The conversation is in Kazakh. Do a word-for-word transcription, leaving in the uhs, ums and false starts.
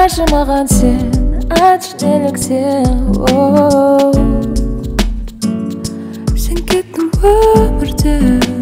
айтпашы маған сен, айтшы неліктен. Сен кеттің өмірден.